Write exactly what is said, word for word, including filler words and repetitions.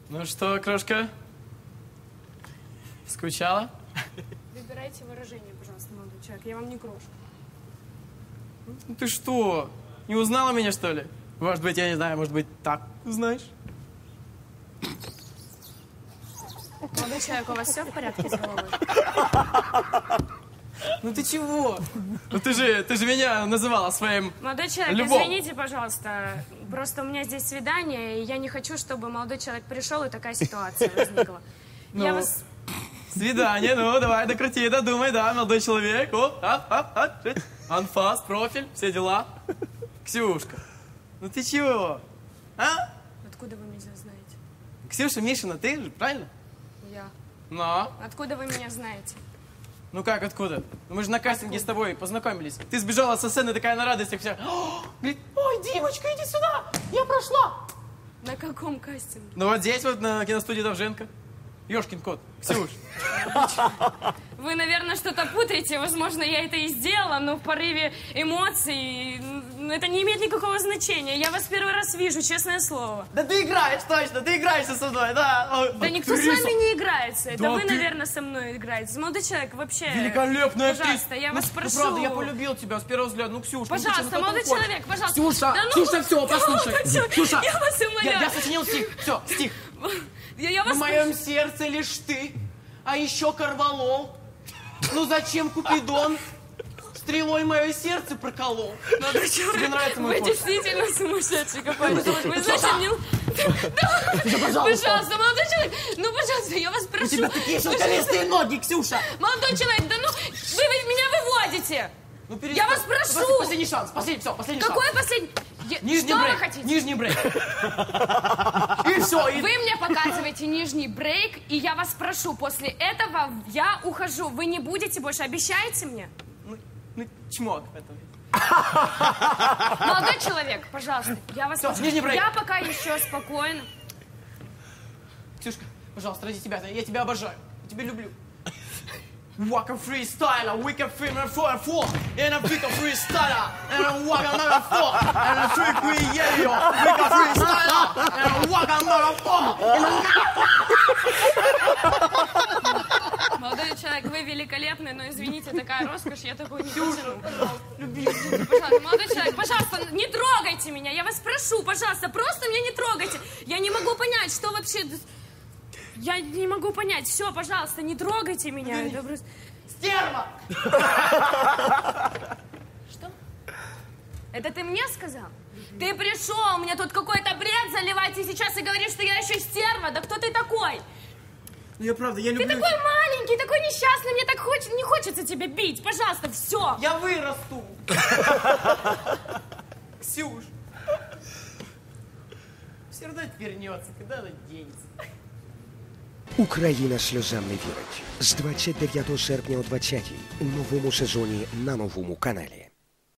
Ну что, крошка? Скучала? Выбирайте выражение, пожалуйста, молодой человек. Я вам не крошка. Ну ты что? Не узнала меня, что ли? Может быть, я не знаю, может быть, так узнаешь? Молодой человек, у вас все в порядке с головой? Ну ты чего? Ну ты же, ты же меня называла своим... Молодой человек, Любовь. извините, пожалуйста. Просто у меня здесь свидание, и я не хочу, чтобы молодой человек пришел, и такая ситуация возникла. Ну, Я вас... свидание, ну давай, докрути, додумай, да, молодой человек. О, а, а, а, анфас, профиль, все дела. Ксюшка, ну ты чего? А? Откуда вы меня знаете? Ксюша, Мишина, ты же, правильно? Я. Но. Откуда вы меня знаете? Ну как, откуда? Ну мы же на кастинге с тобой познакомились. Ты сбежала со сцены такая на радостях вся. О, говорит, ой, Димочка, иди сюда, я прошла. На каком кастинге? Ну вот здесь вот на киностудии Довженко. Ёшкин кот, Ксюш. Вы, наверное, что-то путаете. Возможно, я это и сделала, но в порыве эмоций ну, это не имеет никакого значения. Я вас первый раз вижу, честное слово. Да ты играешь, точно, ты играешься со мной, да. Да никто с вами не играется. Это Да вы, ты- наверное, со мной играете. Молодой человек, вообще... Великолепная актриса. Пожалуйста, я вас Ну, прошу. Ну, правда, я полюбил тебя с первого взгляда. Ну, Ксюш, ну, Пожалуйста, ты что, ну, молодой как ты человек, пожалуйста. Ксюша, Да ну, Ксюша, все, да послушай. молодой человек, Ксюша, я вас умоляю. я, я сочинил стих, все, стих. Я, я вас В моем сердце лишь ты, а еще Корвалол. Ну зачем Купидон стрелой мое сердце проколол? Молодой человек, Тебе нравится мой вы ход? действительно сумасшедший какой-то. Вы знаете, мне... Пожалуйста, молодой человек, ну, пожалуйста, я вас прошу. У тебя такие шелковистые ноги, Ксюша. Молодой человек, да ну, вы ведь меня выводите. Ну, перестань. Я вас прошу. Пос- Последний шанс, последний, все, последний Какой шанс. последний? Я- Нижний Что брейк, вы хотите? нижний брейк. И все, и... Вы мне показываете нижний брейк, и я вас прошу, после этого я ухожу. Вы не будете больше, обещаете мне? Ну, ну, чмок это. Молодой человек, пожалуйста, я вас Всё, прошу. нижний брейк. Я пока еще спокойно. Ксюшка, пожалуйста, ради тебя, я тебя обожаю, я тебя люблю. Waka freestyler, we can film a four four, and a big freestyler, and a waka another four, and a trick we yeah yo, we can freestyler, and a waka another four, Молодой человек, вы великолепный, но извините, такая роскошь, я такой не потяну. Пожалуйста, молодой человек, пожалуйста, не трогайте меня, я вас прошу, пожалуйста, просто меня не трогайте. Я не могу понять, что вообще... Я не могу понять. Все, пожалуйста, не трогайте меня. Это просто... Стерва! Что? Это ты мне сказал? Ты пришел, мне тут какой-то бред заливать, и сейчас и говоришь, что я еще стерва. Да кто ты такой? Ну я правда, я Ты люблю... такой маленький, такой несчастный, мне так хоч... не хочется тебя бить. Пожалуйста, все. Я вырасту! Ксюш! Все равно это вернется, когда она денется. Україна сльозам не вірить. З двадцять дев'ятого серпня о двадцятій у новому сезоні на новому каналі.